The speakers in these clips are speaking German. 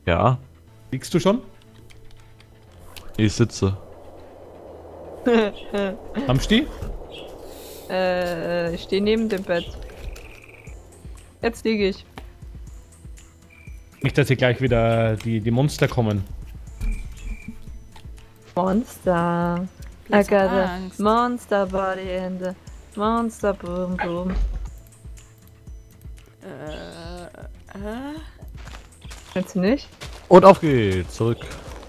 Ja, Liegst du schon? ich sitze. Hamsti? Ich stehe neben dem Bett. Jetzt liege ich. Nicht, dass hier gleich wieder die Monster kommen. Monster. I Jetzt got hab a Angst. monster body and a monster boom boom. Kennst du nicht? Und auf geht's, zurück.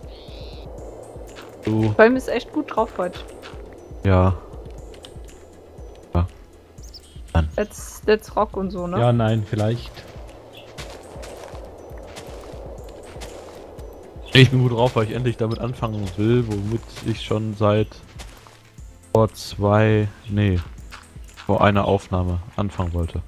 Du, Bei mir ist echt gut drauf heute. ja. Let's rock und so, ne? Ja, nein, vielleicht. Ich bin gut drauf, weil ich endlich damit anfangen will, womit ich schon seit vor einer Aufnahme anfangen wollte.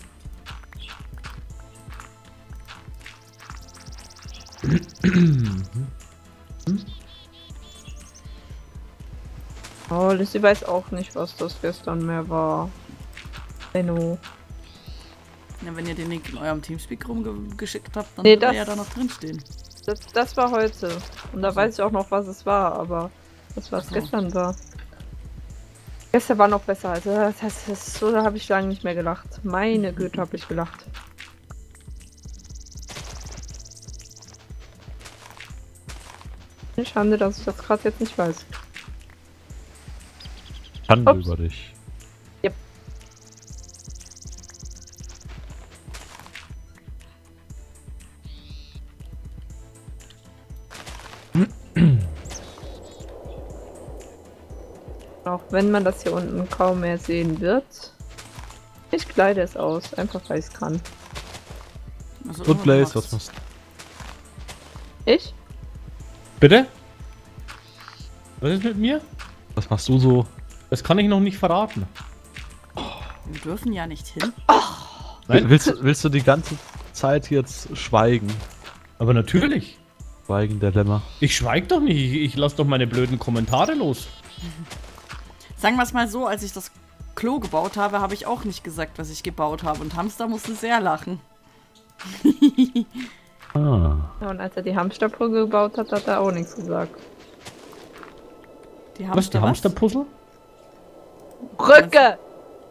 Oh, Lissy weiß auch nicht, was das gestern mehr war. Benno. Ja, wenn ihr den Link in eurem Teamspeak rumgeschickt habt, dann Nee, wird er das- ja da noch drinstehen. Das war heute. Und da Ach so. weiß ich auch noch, was es war, aber das, was Ach so. gestern war. Gestern war noch besser. Also so habe ich lange nicht mehr gelacht. Meine Güte, habe ich gelacht. Schande, dass ich das gerade jetzt nicht weiß. Schande Ups. über dich. Yep. Auch wenn man das hier unten kaum mehr sehen wird. Ich kleide es aus, einfach weil ich es kann. Also, Und Blaze, was machst du? Ich? Bitte? Was ist mit mir? Was machst du so? Das kann ich noch nicht verraten. Wir dürfen ja nicht hin. Nein. Willst du die ganze Zeit jetzt schweigen? Aber natürlich. Schweigen der Lämmer. Ich schweig doch nicht. Ich lass doch meine blöden Kommentare los. Sagen wir es mal so, als ich das Klo gebaut habe, habe ich auch nicht gesagt, was ich gebaut habe. Und Hamster musste sehr lachen. Ah. Ja, und als er die Hamsterbrücke gebaut hat, hat er auch nichts gesagt. Die Was, der Hamsterpuzzle? Brücke!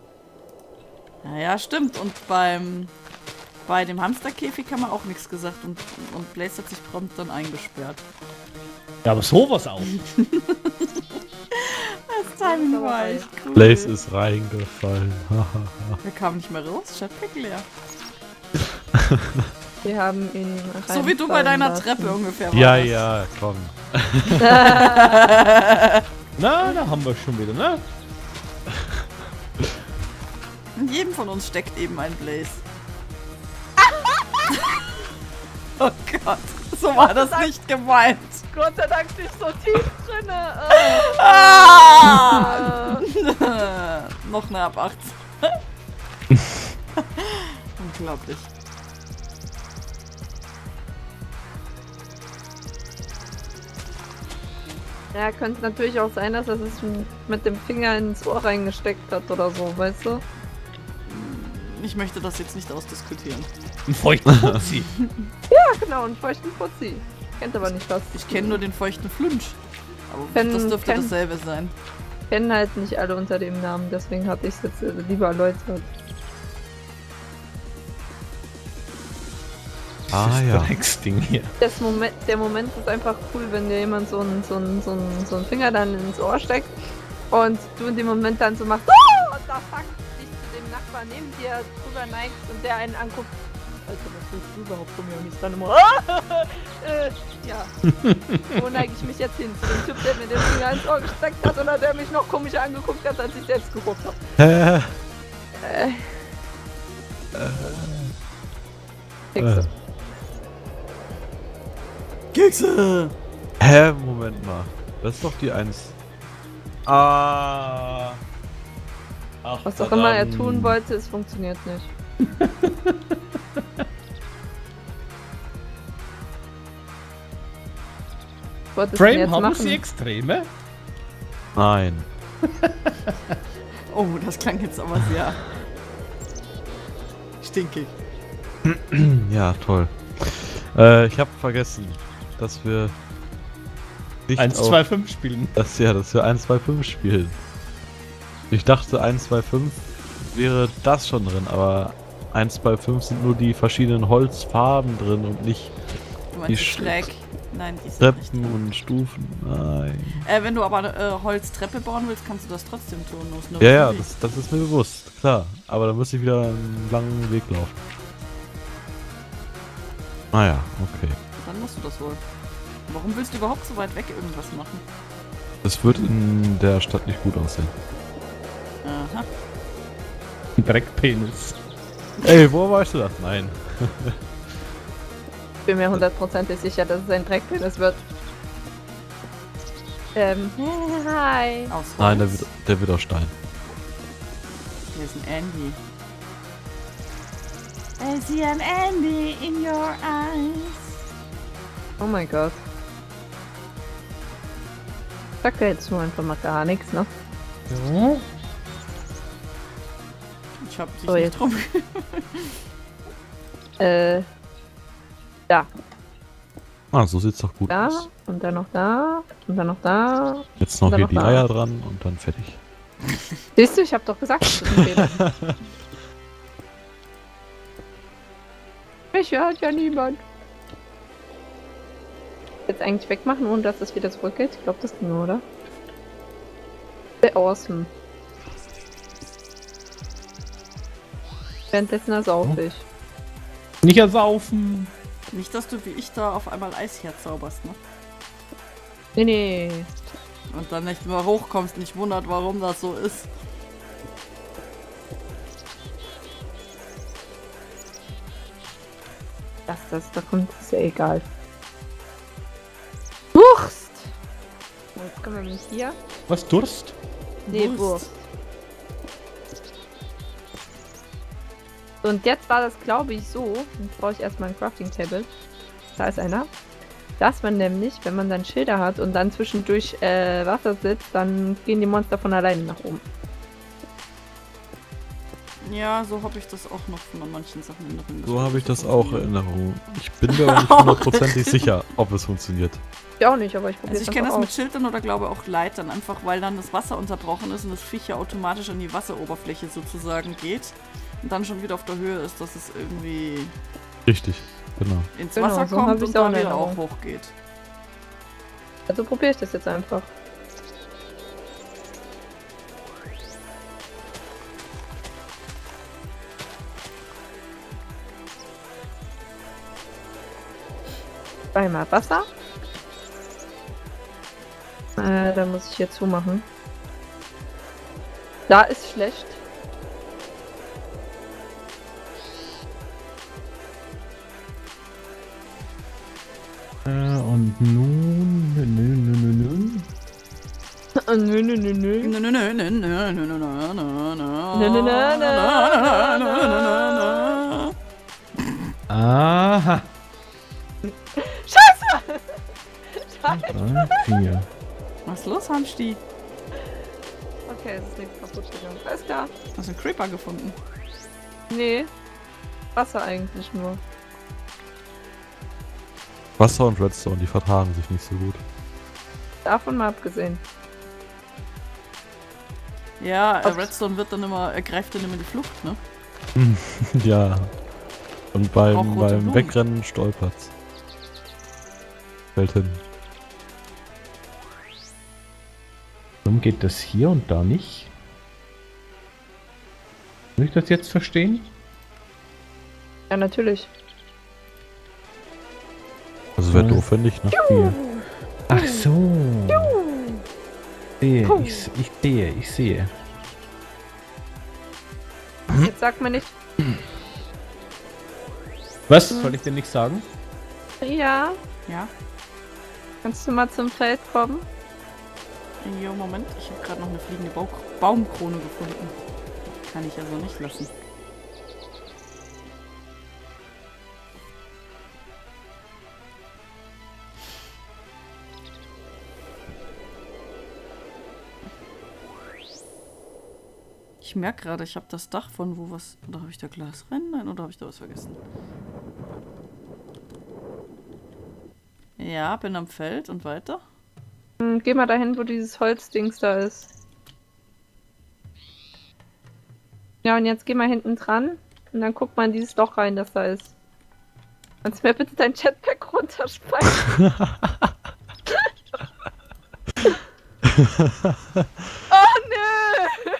Ja, stimmt. Und bei dem Hamsterkäfig haben wir auch nichts gesagt. Und Blaze hat sich prompt dann eingesperrt. Ja, aber sowas auch. Das Timing war echt cool. Blaze ist reingefallen. Er kam nicht mehr raus. Chatpack leer. Wir haben ihn So wie du bei deiner lassen. Treppe ungefähr. war Ja, das. ja, komm. Na, da haben wir schon wieder, ne? In jedem von uns steckt eben ein Blaze. Oh Gott, so war das nicht gemeint. Gott sei Dank nicht so tief drinne. Ah! Noch eine ab 18. Unglaublich. Ja, könnte natürlich auch sein, dass er es mit dem Finger ins Ohr reingesteckt hat oder so, weißt du? Ich möchte das jetzt nicht ausdiskutieren. Ein feuchten Putzi. Ja, genau, einen feuchten Fuzzi. Kennt aber nicht was. Ich kenne nur den feuchten Flunsch. Aber Ken- das dürfte ken- dasselbe sein. Kennen halt nicht alle unter dem Namen, deswegen hatte ich es jetzt lieber erläutert. Ah ja. Drecksding hier. Der Moment ist einfach cool, wenn dir jemand so einen Finger dann ins Ohr steckt und du in dem Moment dann so machst "Oh!" und da fuck dich zu dem Nachbarn neben dir drüber neigst und der einen anguckt. Alter, was willst du überhaupt von mir? Und ich dann immer ja. Wo neige ich mich jetzt hin? Zu dem Typ, der mir den Finger ins Ohr gesteckt hat oder der mich noch komischer angeguckt hat, als ich selbst geguckt habe. Hexe. Kekse! Moment mal. Das ist doch die 1. Ah. Ach, Was auch immer er verdammt. tun wollte, es funktioniert nicht. Was wolltest du denn Frame, jetzt haben machen? Sie Extreme? Nein. Oh, das klang jetzt aber sehr stinkig. Ja, toll. Ich habe vergessen. dass wir nicht 1, 2, 5 spielen. dass wir 1, 2, 5 spielen. Ich dachte 1, 2, 5 wäre das schon drin, aber 1, 2, 5 sind nur die verschiedenen Holzfarben drin und nicht Du die meinst die Schräg. Nein, die sind nicht Treppen drin. und Stufen. Nein. Wenn du aber Holztreppe bauen willst, kannst du das trotzdem tun. Nur Ja, ja, nicht. das ist mir bewusst, klar. Aber dann müsste ich wieder einen langen Weg laufen. Ah ja, okay. Dann musst du das wohl. Warum willst du überhaupt so weit weg irgendwas machen? Das wird in der Stadt nicht gut aussehen. Aha. Ein Dreckpenis. Ey, wo weißt du das? Nein. Ich bin mir hundertprozentig sicher, dass es ein Dreckpenis wird. Hi. Aus Nein, Holz. der wird aus Stein. Hier ist ein Andy. I see an Andy in your eyes. Oh mein Gott. Sag ja jetzt nur einfach mal gar nichts, ne? Ja. Ich hab dich So, nicht jetzt. drum. Da. Ah, so sieht's doch gut Da. aus. Und dann noch da. Und dann noch da. Jetzt noch Und dann hier noch die da. Eier dran und dann fertig. Siehst du, ich hab doch gesagt, das ist ein Fehler. Mich hört ja niemand. Jetzt eigentlich wegmachen, ohne dass das wieder zurückgeht? Ich glaube, das ging, oder? Sehr awesome. Währenddessen ersaufe ich. Nicht ersaufen. Nicht, dass du wie ich da auf einmal Eis herzauberst, ne? Nee, nee. Und dann nicht mehr hochkommst, nicht wundert, warum das so ist. Da kommt, ist ja egal. Wurst! So, jetzt kommen wir nämlich hier. Was, Durst? Nee, Wurst. So, und jetzt war das, glaube ich, so. Jetzt brauche ich erstmal ein Crafting Table. Da ist einer. Dass man nämlich, wenn man dann Schilder hat und dann zwischendurch Wasser sitzt, dann gehen die Monster von alleine nach oben. Ja, so habe ich das auch noch von manchen Sachen in Erinnerung. So habe ich das auch in Erinnerung. Ich bin mir aber nicht hundertprozentig sicher, ob es funktioniert. Ich auch nicht, aber ich probiere Also ich kenne das mit Schildern oder glaube auch Leitern, einfach weil dann das Wasser unterbrochen ist und das Viech ja automatisch an die Wasseroberfläche sozusagen geht und dann schon wieder auf der Höhe ist, dass es irgendwie Richtig, genau. ins Genau, Wasser so kommt hab ich's und auch dann in wieder auch Erinnerung. hochgeht. Also probiere ich das jetzt einfach. Einmal Wasser. Dann muss ich hier zumachen. Da ist schlecht. Und nun. Nun. Nö, nö, nö, nö. Nö, nö, nö, nö, nö, nö, nö, nö, nö, Nö, nö, nö, nö, Aha. Scheiße! 3, 4. Was ist los, Hamsti? Okay, es ist nichts kaputt gegangen. Alles klar. Hast du einen Creeper gefunden? Nee. Wasser eigentlich nur. Wasser und Redstone, die vertragen sich nicht so gut. Davon mal abgesehen. Ja, Redstone wird dann immer, ergreift dann immer die Flucht, ne? Ja. Und Auch beim rote Blumen. Wegrennen stolpert's. Fällt hin. Warum geht das hier und da nicht? Muss ich das jetzt verstehen? Ja, natürlich. Also wäre doof, wenn nicht, ne? Hier. Ach so. Ich sehe. Jetzt sagt man nicht. Was? Soll ich dir nichts sagen? Ja, Ja. kannst du mal zum Feld kommen? Jo, Moment, ich habe gerade noch eine fliegende Baumkrone gefunden. Kann ich also nicht lassen. Ich merke gerade, ich habe das Dach von wo was... Oder habe ich da Glas rein? Nein, oder habe ich da was vergessen? Ja, bin am Feld und weiter. Geh mal dahin, wo dieses Holzdings da ist. Ja, und jetzt geh mal hinten dran und dann guck mal in dieses Loch rein, das da ist. Kannst du mir bitte dein Jetpack runterspringen? Oh nö!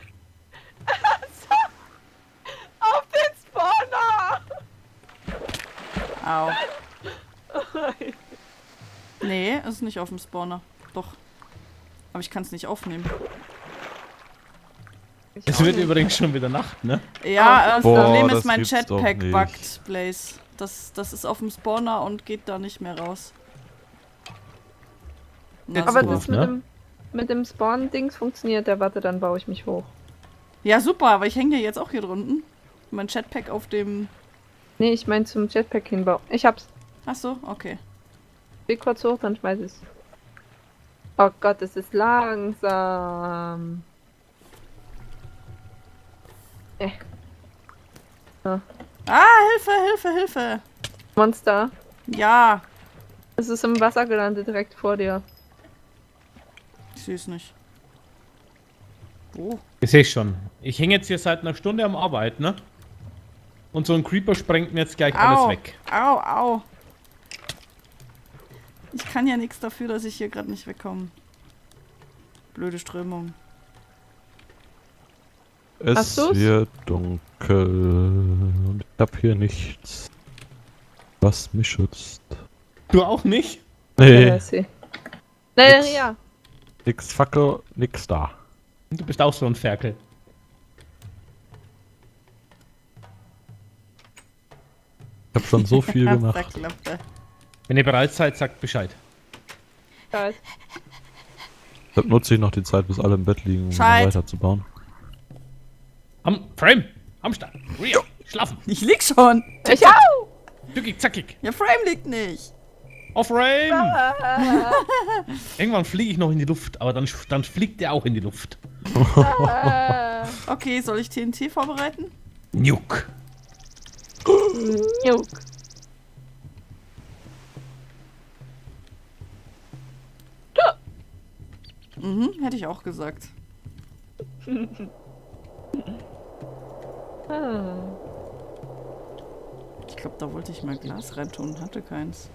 Auf den Spawner! Au. Nee, ist nicht auf dem Spawner. Doch. Aber ich kann es nicht aufnehmen. Es wird übrigens schon wieder Nacht, ne? Ja, das Boah, Problem das ist, mein gibt's doch Jetpack nicht. buggt, Blaze. Das ist auf dem Spawner und geht da nicht mehr raus. Na, Aber doof, das ne? mit dem Spawn-Dings funktioniert. Ja, warte, dann baue ich mich hoch. Ja, super, aber ich hänge ja jetzt auch hier drunten. Mein Jetpack auf dem... Nee, ich meine zum Jetpack hinbauen. Ich hab's. Ach so, okay. Geh kurz hoch, dann schmeiß ich's. Oh Gott, es ist langsam. Ah, Hilfe, Hilfe, Hilfe! Monster. Ja, Es ist im Wasser gelandet, direkt vor dir. ich sehe es nicht. Wo? Ich sehe schon. Ich hänge jetzt hier seit einer Stunde am Arbeiten, ne? Und so ein Creeper sprengt mir jetzt gleich alles Au, weg. au, au. Ich kann ja nichts dafür, dass ich hier gerade nicht wegkomme. Blöde Strömung. Hast Es du's? wird dunkel und ich hab hier nichts, was mich schützt. Du auch nicht? Ja, Nee, ist sie. Nee, ja. nix Fackel, nix da. Du bist auch so ein Ferkel. Ich hab schon so viel gemacht. Wasserklappe. Wenn ihr bereit seid, sagt Bescheid. Da ist. Deshalb nutze ich noch die Zeit, bis alle im Bett liegen, um wieder Scheit. weiterzubauen. Am Frame! Am Start! Rio! Schlafen! Ich lieg schon. Ich auch! Tückig, zackig! Ja, Frame liegt nicht. Auf Frame! Irgendwann fliege ich noch in die Luft, aber dann fliegt er auch in die Luft. Okay, soll ich TNT vorbereiten? Nuke! Juck. Mhm, hätte ich auch gesagt. Ich glaube, da wollte ich mal Glas reintun und hatte keins.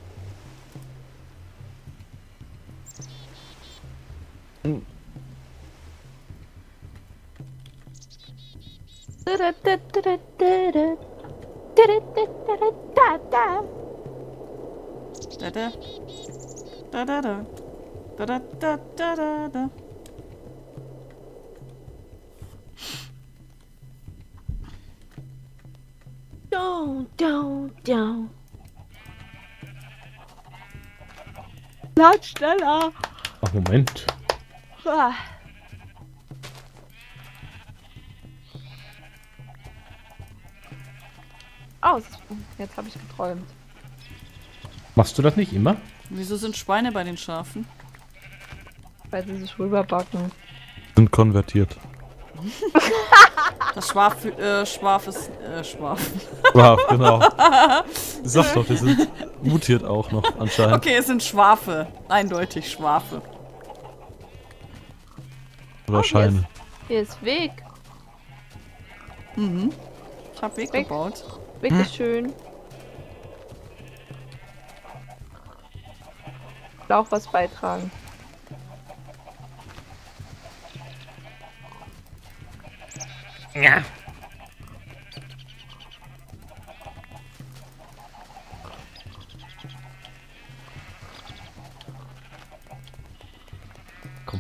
Da da. Da da da. Da da da da da da. Down. Lad schneller. Ach, Moment. Oh, jetzt habe ich geträumt. Machst du das nicht immer? Wieso sind Schweine bei den Schafen? Weil sie sich rüberbacken. Sind konvertiert. Das Schwaf ist Schwaf. Wow, genau. Sag doch, die sind mutiert auch noch anscheinend. Okay, es sind Schwafe. Eindeutig Schwafe. Wahrscheinlich. Hier ist Weg. Mhm. Ich hab Weg Weg. gebaut. Weg ist schön. Ich will auch was beitragen. Ja. Komm.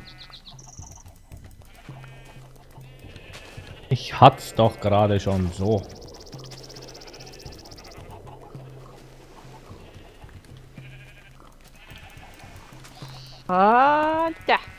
Ich hat's doch gerade schon so. Und da.